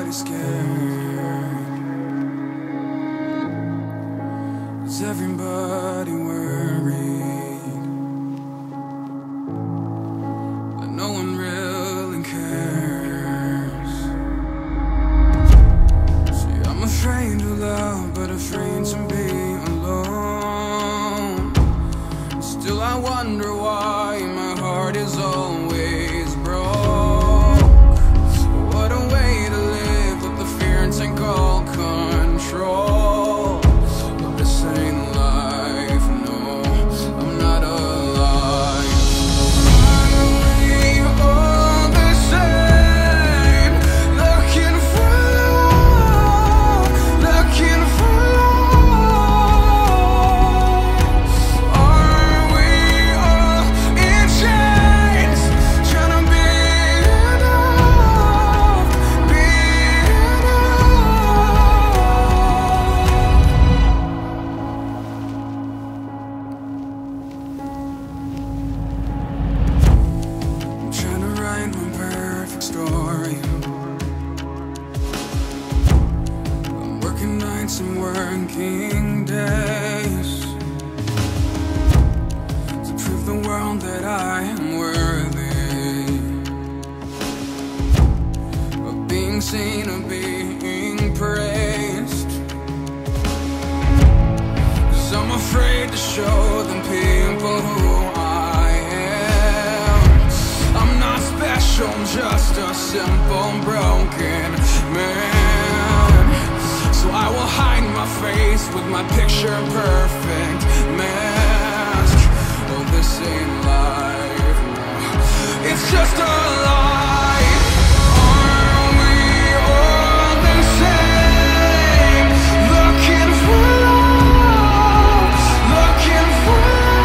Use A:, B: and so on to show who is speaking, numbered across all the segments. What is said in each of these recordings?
A: everybody scared? Is everybody worried that no one really cares? See, I'm afraid to love, but afraid to be alone. Still I wonder why my heart is always broke. What a way to live with the fear and take all control. But this ain't life, no, I'm not alive. Are we all the same? Looking for love, looking for love. Are we all in chains, trying to be enough, be I'm trying to write my perfect story. I'm working nights and working days to prove the world that I am worthy of being seen, of being praised. 'Cause I'm afraid to show them people who I am. I'm not special, I'm just a simple broken man. So I will hide my face with my picture perfect mask. Oh, this ain't life, no, it's just a lie. Are we all the same? Looking for love, looking for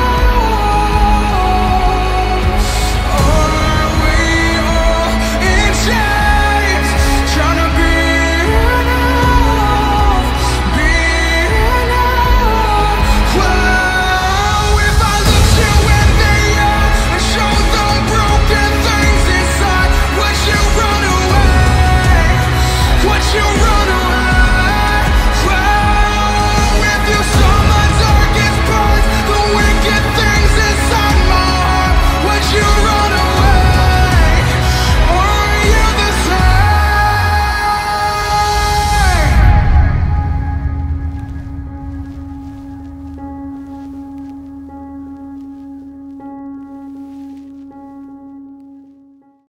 A: love. Are we all in chains, trying to be enough, be enough? Well, if I looked you in the eye and showed them broken things inside, would you run away? Would you